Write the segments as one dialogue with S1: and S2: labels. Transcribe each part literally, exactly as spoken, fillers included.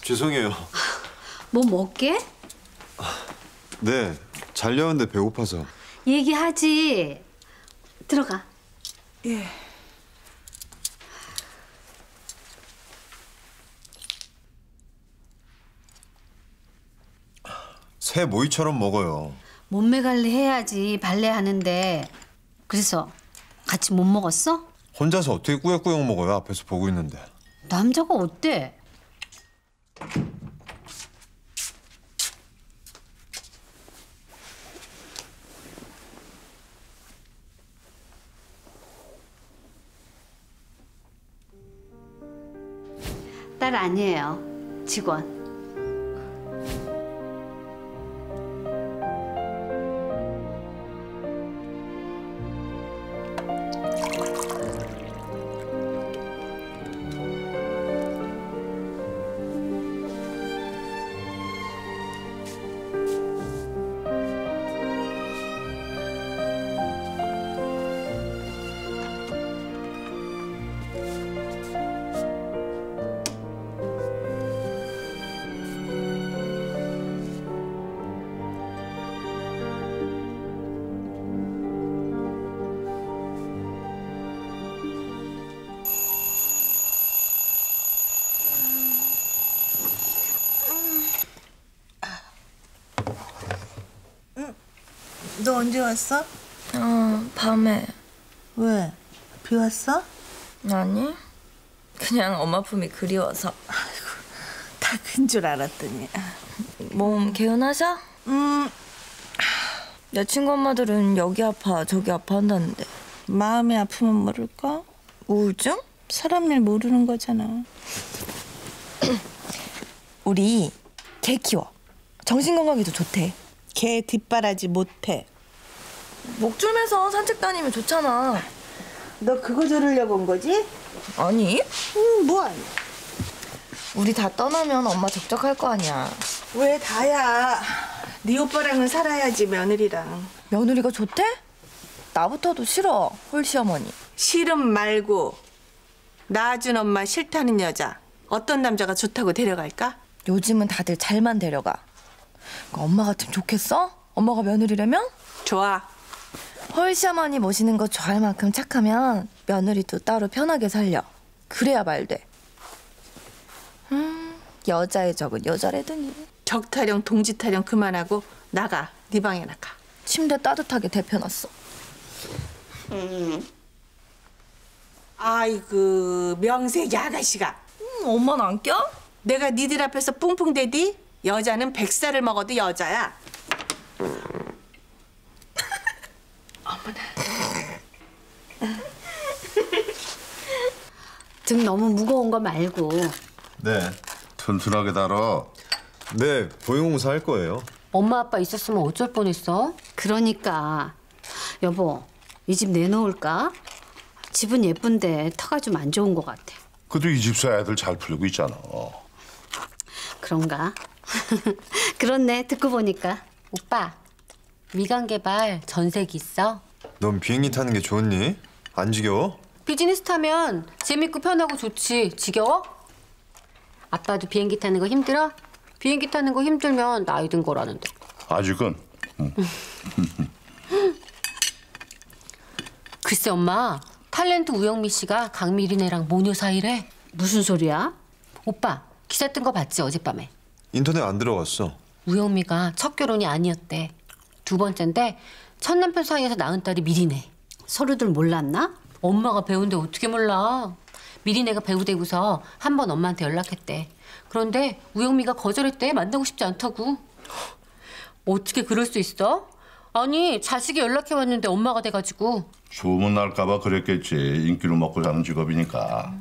S1: 죄송해요.
S2: 뭐 먹게?
S1: 네, 잘려는데 배고파서.
S2: 얘기하지. 들어가.
S3: 예.
S1: 새 모이처럼 먹어요.
S2: 몸매 관리 해야지 발레하는데. 그래서 같이 못 먹었어?
S1: 혼자서 어떻게 꾸역꾸역 먹어요? 앞에서 보고 있는데.
S2: 남자가 어때? 딸 아니에요. 직원.
S3: 너 언제 왔어?
S4: 어, 밤에.
S3: 왜? 비 왔어?
S4: 아니, 그냥 엄마 품이 그리워서.
S3: 아이고, 다 큰 줄 알았더니.
S4: 몸 개운하셔?
S3: 음,
S4: 내 친구 엄마들은 여기 아파 저기 아파 한다는데.
S3: 마음이 아프면 모를까?
S4: 우울증?
S3: 사람 일 모르는 거잖아.
S4: 우리 개 키워. 정신건강에도 좋대.
S3: 개 뒷바라지 못해.
S4: 목줄 매서 산책 다니면 좋잖아.
S3: 너 그거 들으려고 온 거지?
S4: 아니,
S3: 응, 뭐하니?
S4: 우리 다 떠나면 엄마 적적할 거 아니야.
S3: 왜 다야? 네 오빠랑은 살아야지, 며느리랑.
S4: 며느리가 좋대? 나부터도 싫어, 홀 시어머니.
S3: 싫음 말고 낳아준 엄마 싫다는 여자 어떤 남자가 좋다고 데려갈까?
S4: 요즘은 다들 잘만 데려가. 그러니까 엄마 같으면 좋겠어? 엄마가 며느리라면?
S3: 좋아.
S4: 홀 시어머니 모시는 거 좋아할 만큼 착하면 며느리도 따로 편하게 살려. 그래야 말 돼. 음, 여자의 적은 여자래더니.
S3: 적타령 동지타령 그만하고 나가. 네 방에 나가.
S4: 침대 따뜻하게 데펴놨어.
S3: 음. 아이고 명색이 아가씨가.
S4: 음, 엄마는 안 껴?
S3: 내가 니들 앞에서 뿡뿡대디? 여자는 백살을 먹어도 여자야. 어머나.
S2: 등 너무 무거운 거 말고.
S1: 네.
S5: 튼튼하게 달어.
S1: 네, 보행공사 할 거예요.
S2: 엄마 아빠 있었으면 어쩔 뻔했어? 그러니까. 여보, 이 집 내놓을까? 집은 예쁜데 터가 좀 안 좋은 것 같아.
S5: 그래도 이 집사 애들 잘 풀리고 있잖아.
S2: 그런가? 그렇네, 듣고 보니까.
S6: 오빠, 위강개발 전세기 있어?
S1: 넌 비행기 타는 게 좋니? 안 지겨워?
S6: 비즈니스 타면 재밌고 편하고 좋지. 지겨워? 아빠도 비행기 타는 거 힘들어? 비행기 타는 거 힘들면 나이 든 거라는데.
S5: 아직은. 응.
S6: 글쎄 엄마, 탤런트 우영미 씨가 강미린애랑 모녀 사이래.
S2: 무슨 소리야?
S6: 오빠, 기사 뜬 거 봤지 어젯밤에?
S1: 인터넷 안 들어갔어.
S6: 우영미가 첫 결혼이 아니었대. 두 번째인데 첫 남편 사이에서 낳은 딸이 미린애.
S2: 서로들 몰랐나?
S6: 엄마가 배우인데 어떻게 몰라. 미린애가 배우 되고서 한 번 엄마한테 연락했대. 그런데 우영미가 거절했대. 만나고 싶지 않다고. 어떻게 그럴 수 있어? 아니 자식이 연락해왔는데 엄마가 돼가지고.
S5: 소문 날까 봐 그랬겠지. 인기로 먹고 사는 직업이니까.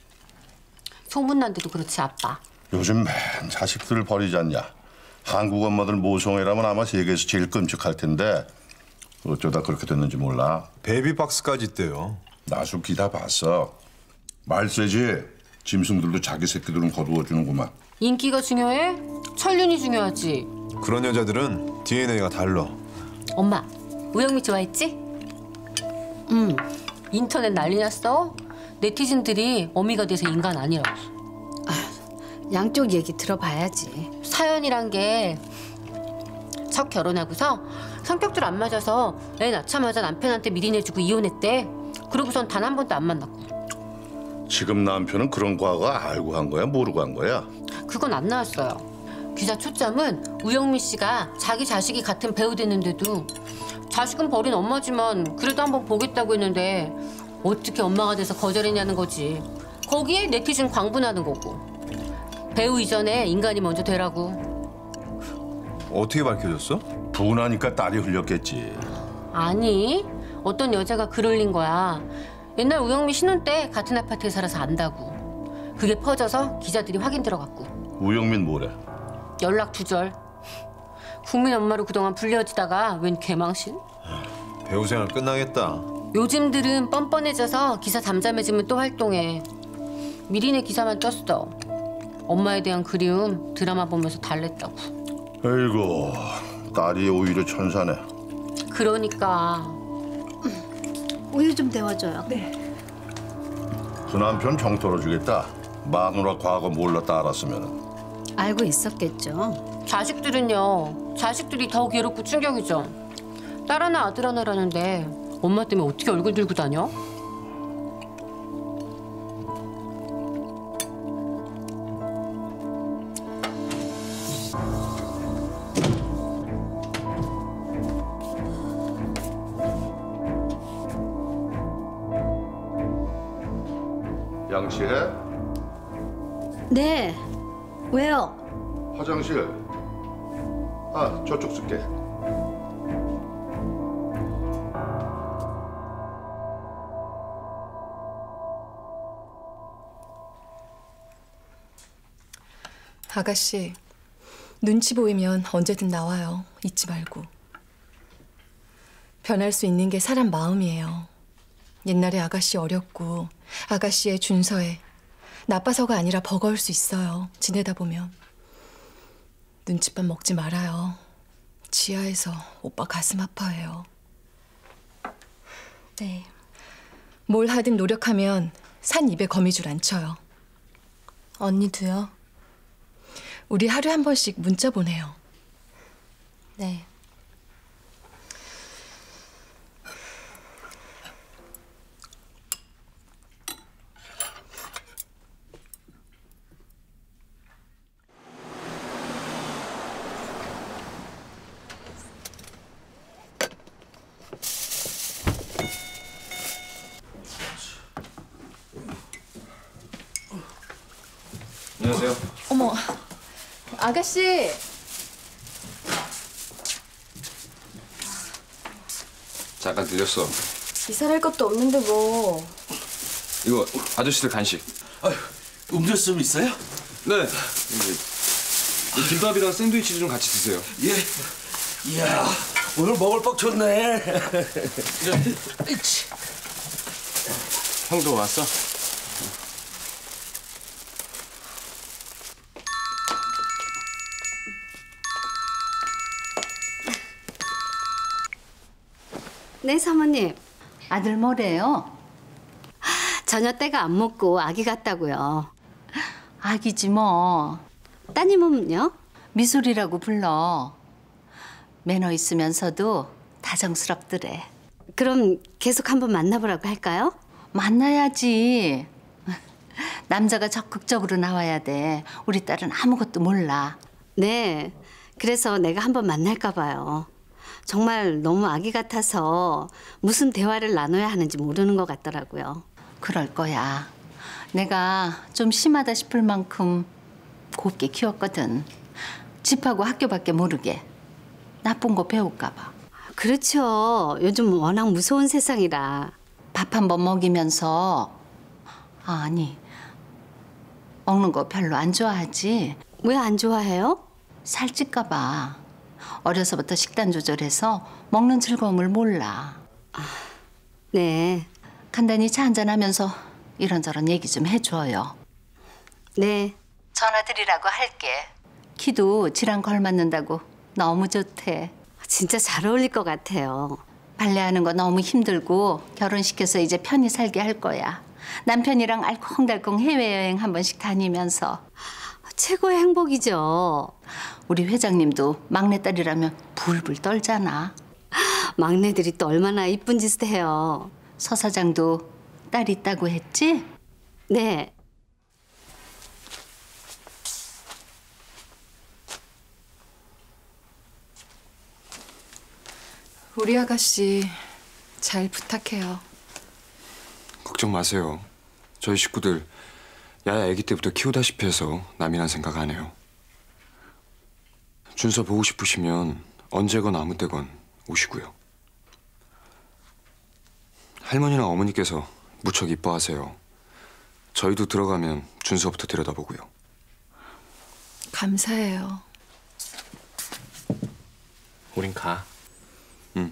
S6: 소문난데도 그렇지 아빠.
S5: 요즘 맨 자식들을 버리지 않냐. 한국 엄마들 모성애라면 아마 세계에서 제일 끔찍할 텐데 어쩌다 그렇게 됐는지 몰라.
S1: 베이비박스까지 있대요.
S5: 나수 기다 봤어. 말세지. 짐승들도 자기 새끼들은 거두어주는구만.
S6: 인기가 중요해? 천륜이 중요하지.
S1: 그런 여자들은 디엔에이가 달라.
S6: 엄마, 우영미 좋아했지?
S2: 응.
S6: 인터넷 난리 났어. 네티즌들이 어미가 돼서 인간 아니라고.
S2: 양쪽 얘기 들어봐야지.
S6: 사연이란 게 첫 결혼하고서 성격들 안 맞아서 애 낳자마자 남편한테 미리 내주고 이혼했대. 그러고선 단 한 번도 안 만났고.
S5: 지금 남편은 그런 과거 알고 한 거야? 모르고 한 거야?
S6: 그건 안 나왔어요. 기사 초점은 우영미 씨가 자기 자식이 같은 배우 됐는데도 자식은 버린 엄마지만 그래도 한번 보겠다고 했는데 어떻게 엄마가 돼서 거절했냐는 거지. 거기에 네티즌 광분하는 거고. 배우 이전에 인간이 먼저 되라고.
S1: 어떻게 밝혀졌어?
S5: 분하니까 딸이 흘렸겠지.
S6: 아니, 어떤 여자가 글 올린 거야. 옛날 우영미 신혼 때 같은 아파트에 살아서 안다고. 그게 퍼져서 기자들이 확인 들어갔고.
S5: 우영민 뭐래?
S6: 연락 두절. 국민 엄마로 그동안 불려지다가 웬 개망신?
S1: 배우 생활 끝나겠다.
S6: 요즘들은 뻔뻔해져서 기사 잠잠해지면 또 활동해. 미리네 기사만 떴어. 엄마에 대한 그리움 드라마 보면서 달랬다고.
S5: 아이고, 딸이 오히려 천사네.
S6: 그러니까.
S2: 우유 좀 데워줘요.
S4: 네.
S5: 그 남편 병 떨어지겠다. 마누라 과거 몰랐다 알았으면.
S2: 알고 있었겠죠.
S6: 자식들은요. 자식들이 더 괴롭고 충격이죠. 딸 하나 아들 하나라는데 엄마 때문에 어떻게 얼굴 들고 다녀?
S5: 양치해?
S2: 네. 왜요?
S5: 화장실. 아, 저쪽 쓸게.
S4: 아가씨, 눈치 보이면 언제든 나와요. 잊지 말고. 변할 수 있는 게 사람 마음이에요. 옛날에 아가씨 어렸고 아가씨의 준서에 나빠서가 아니라 버거울 수 있어요. 지내다 보면. 눈칫밥 먹지 말아요. 지하에서 오빠 가슴 아파해요. 네. 뭘 하든 노력하면 산 입에 거미줄 안 쳐요. 언니도요? 우리 하루에 한 번씩 문자 보내요. 네.
S1: 안녕하세요.
S4: 어머, 아가씨.
S7: 잠깐 늦었어.
S4: 이사할 것도 없는데 뭐.
S7: 이거 아저씨들 간식.
S8: 아유, 음료수 좀 있어요?
S7: 네. 이제 이 김밥이랑 샌드위치 좀 같이 드세요.
S8: 예. 이야, 오늘 먹을 뻑 좋네.
S7: 형도 왔어?
S2: 네, 사모님. 아들 뭐래요? 저녁 때가 안 먹고 아기 같다고요.
S9: 아기지 뭐.
S2: 따님은요?
S9: 미술이라고 불러. 매너 있으면서도 다정스럽더래.
S2: 그럼 계속 한번 만나보라고 할까요?
S9: 만나야지. 남자가 적극적으로 나와야 돼. 우리 딸은 아무것도 몰라.
S2: 네. 그래서 내가 한번 만날까 봐요. 정말 너무 아기 같아서 무슨 대화를 나눠야 하는지 모르는 것 같더라고요.
S9: 그럴 거야. 내가 좀 심하다 싶을 만큼 곱게 키웠거든. 집하고 학교밖에 모르게. 나쁜 거 배울까 봐.
S2: 그렇죠. 요즘 워낙 무서운 세상이라.
S9: 밥 한 번 먹이면서 아, 아니 먹는 거 별로 안 좋아하지.
S2: 왜 안 좋아해요?
S9: 살찔까 봐. 어려서부터 식단 조절해서 먹는 즐거움을 몰라.
S2: 네.
S9: 간단히 차 한잔하면서 이런저런 얘기 좀 해줘요.
S2: 네.
S9: 전화드리라고 할게. 키도 지랑 걸맞는다고 너무 좋대.
S2: 진짜 잘 어울릴 것 같아요.
S9: 발레하는 거 너무 힘들고 결혼시켜서 이제 편히 살게 할 거야. 남편이랑 알콩달콩 해외여행 한 번씩 다니면서.
S2: 최고의 행복이죠.
S9: 우리 회장님도 막내딸이라면 불불 떨잖아.
S2: 막내들이 또 얼마나 이쁜 짓을 해요.
S9: 서 사장도 딸 있다고 했지?
S2: 네.
S4: 우리 아가씨 잘 부탁해요.
S7: 걱정 마세요. 저희 식구들 야야 아기 때부터 키우다시피 해서 남이란 생각 안 해요. 준서 보고 싶으시면 언제건 아무 때건 오시고요. 할머니나 어머니께서 무척 이뻐하세요. 저희도 들어가면 준서부터 들여다보고요.
S4: 감사해요.
S1: 우린 가.
S7: 응.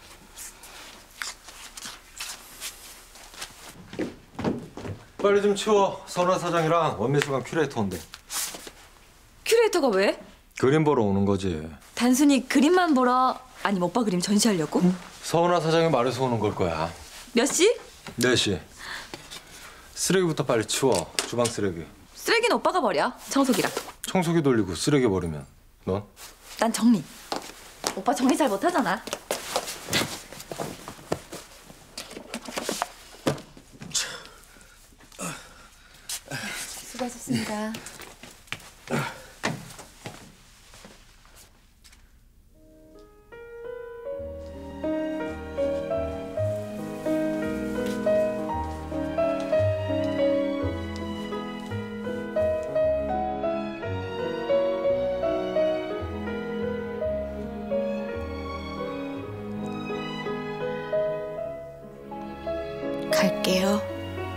S10: 빨리 좀 치워. 선화 사장이랑 원미수강 큐레이터 온대.
S11: 큐레이터가 왜?
S10: 그림 보러 오는 거지.
S11: 단순히 그림만 보러 아니면 오빠 그림 전시하려고? 응?
S10: 서은아 사장이 말해서 오는 걸 거야.
S11: 몇 시?
S10: 네 시. 쓰레기부터 빨리 치워. 주방 쓰레기.
S11: 쓰레기는 오빠가 버려. 청소기랑.
S10: 청소기 돌리고 쓰레기 버리면 넌?
S11: 난 정리. 오빠 정리 잘 못하잖아.
S4: 수고하셨습니다.
S11: 갈게요.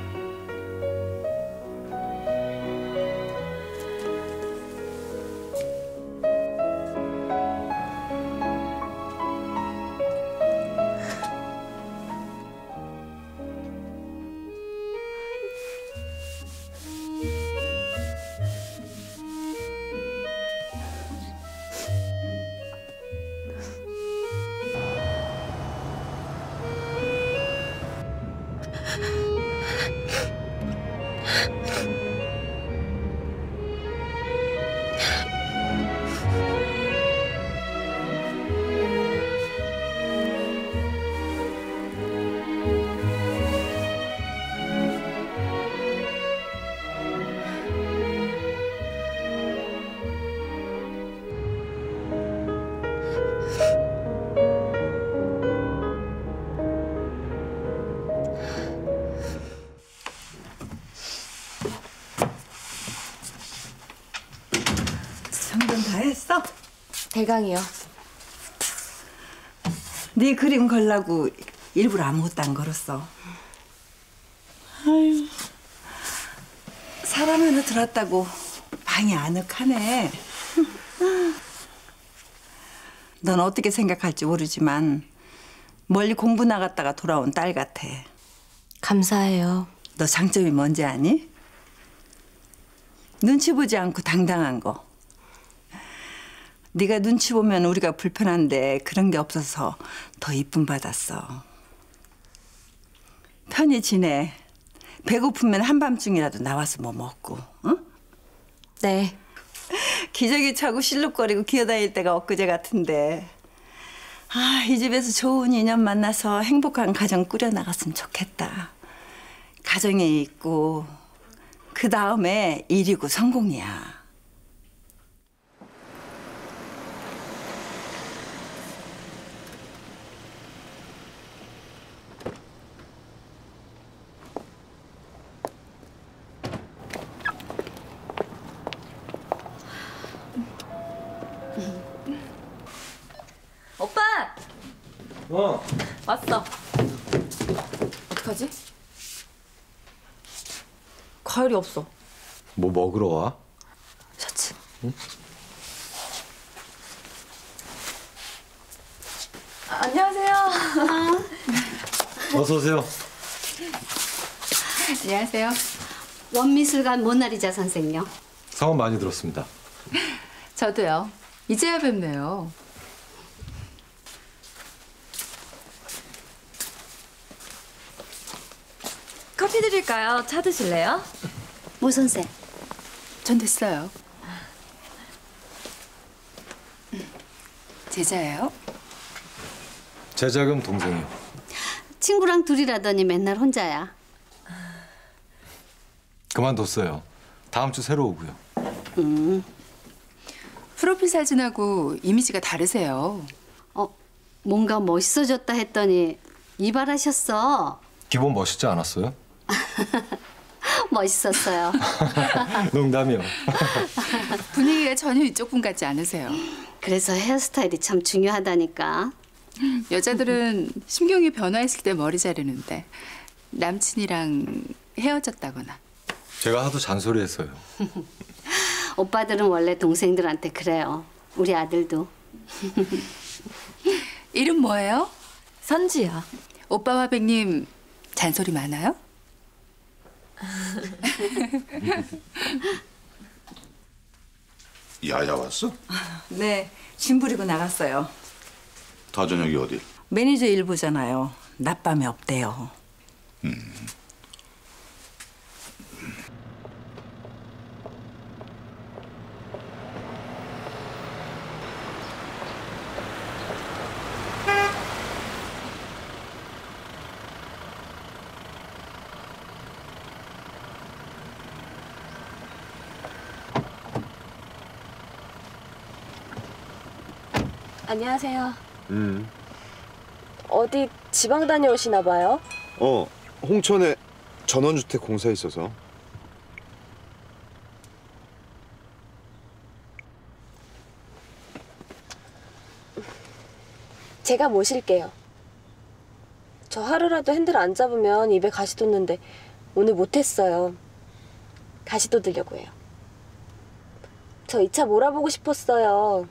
S12: 정돈 다 했어?
S11: 대강이요.
S12: 네 그림 걸라고 일부러 아무것도 안 걸었어. 아유, 사람 하나 들었다고 방이 아늑하네. 넌 어떻게 생각할지 모르지만 멀리 공부 나갔다가 돌아온 딸 같아.
S11: 감사해요.
S12: 너 장점이 뭔지 아니? 눈치 보지 않고 당당한 거. 네가 눈치 보면 우리가 불편한데 그런 게 없어서 더 이쁨 받았어. 편히 지내. 배고프면 한밤중이라도 나와서 뭐 먹고, 응?
S11: 네.
S12: 기저귀 차고 실룩거리고 기어다닐 때가 엊그제 같은데. 아, 이 집에서 좋은 인연 만나서 행복한 가정 꾸려나갔으면 좋겠다. 가정이 있고 그 다음에 일이고 성공이야.
S11: 오빠!
S10: 어.
S11: 왔어. 어떡하지? 과일이 없어.
S10: 뭐 먹으러 와?
S11: 셔츠.
S10: 응?
S11: 아, 안녕하세요.
S10: 어서 오세요.
S2: 안녕하세요. 원미술관 모나리자 선생요.
S10: 성함 많이 들었습니다.
S4: 저도요. 이제야 뵙네요.
S11: 커피 드릴까요? 차 드실래요?
S2: 모 선생.
S4: 전 됐어요.
S11: 제자예요?
S10: 제자금 동생이요.
S2: 친구랑 둘이라더니 맨날 혼자야.
S10: 그만뒀어요. 다음 주 새로 오고요.
S2: 음.
S11: 프로필 사진하고 이미지가 다르세요.
S2: 어, 뭔가 멋있어졌다 했더니 이발하셨어.
S10: 기본 멋있지 않았어요?
S2: 멋있었어요.
S10: 농담이요.
S11: 분위기가 전혀 이쪽 분 같지 않으세요.
S2: 그래서 헤어스타일이 참 중요하다니까.
S11: 여자들은 심경이 변화했을 때 머리 자르는데 남친이랑 헤어졌다거나.
S10: 제가 하도 잔소리했어요.
S2: 오빠들은 원래 동생들한테 그래요. 우리 아들도.
S11: 이름 뭐예요?
S9: 선지야.
S11: 오빠 화백님 잔소리 많아요?
S5: 야야 왔어?
S12: 네, 짐 부리고 나갔어요.
S5: 다 저녁이 어디?
S12: 매니저 일 보잖아요. 낮밤에 없대요.
S13: 안녕하세요.
S1: 음.
S13: 어디 지방 다녀오시나 봐요?
S1: 어, 홍천에 전원주택 공사 있어서.
S13: 제가 모실게요. 저 하루라도 핸들 안 잡으면 입에 가시 돋는데 오늘 못했어요. 가시 돋으려고 해요. 저 이 차 몰아보고 싶었어요.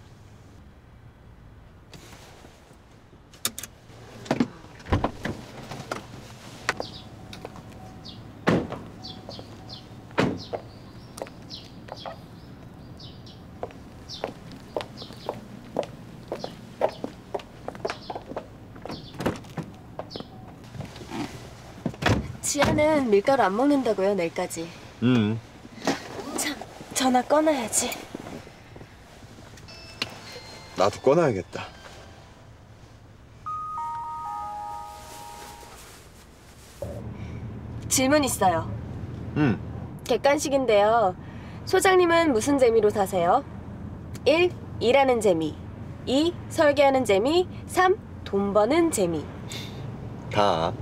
S13: 지아는 밀가루 안 먹는다고요, 내일까지.
S1: 음.
S13: 참, 전화 꺼놔야지.
S1: 나도 꺼놔야겠다.
S13: 질문 있어요.
S1: 음.
S13: 객관식인데요. 소장님은 무슨 재미로 사세요? 일. 일하는 재미. 이. 설계하는 재미. 삼. 돈 버는 재미.
S1: 다.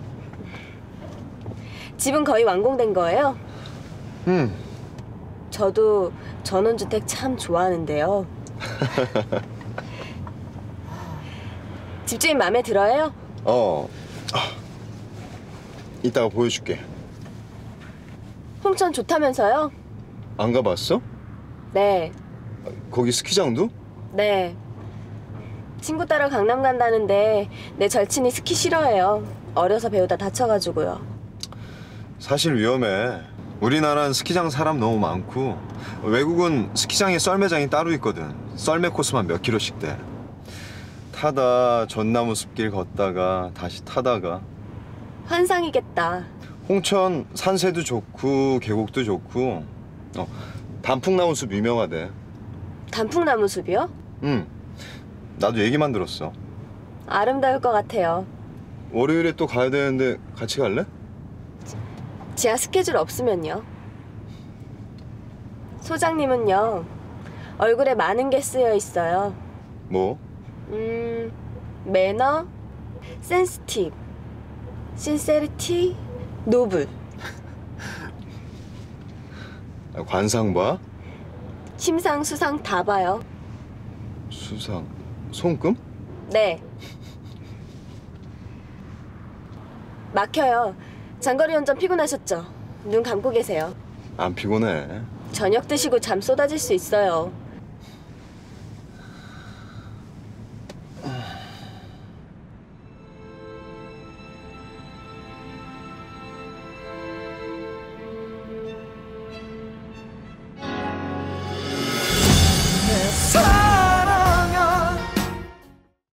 S13: 집은 거의 완공된 거예요?
S1: 음.
S13: 저도 전원주택 참 좋아하는데요. 집주인 마음에 들어요?
S1: 어. 아. 이따가 보여줄게.
S13: 홍천 좋다면서요?
S1: 안 가봤어?
S13: 네,
S1: 거기 스키장도?
S13: 네. 친구 따라 강남 간다는데 내 절친이 스키 싫어해요. 어려서 배우다 다쳐가지고요.
S1: 사실 위험해. 우리나라는 스키장 사람 너무 많고 외국은 스키장에 썰매장이 따로 있거든. 썰매 코스만 몇 킬로씩 돼. 타다 전나무 숲길 걷다가 다시 타다가.
S13: 환상이겠다.
S1: 홍천 산세도 좋고 계곡도 좋고 어, 단풍나무 숲 유명하대.
S13: 단풍나무 숲이요?
S1: 응. 나도 얘기만 들었어.
S13: 아름다울 것 같아요.
S1: 월요일에 또 가야 되는데 같이 갈래?
S13: 지하 스케줄 없으면요. 소장님은요, 얼굴에 많은 게 쓰여 있어요.
S1: 뭐?
S13: 음, 매너, 센시티브, 신세리티, 노블.
S1: 관상 봐?
S13: 심상, 수상 다 봐요.
S1: 수상, 손금?
S13: 네. 막혀요. 장거리 운전 피곤하셨죠? 눈 감고 계세요.
S1: 안 피곤해.
S13: 저녁 드시고 잠 쏟아질 수 있어요.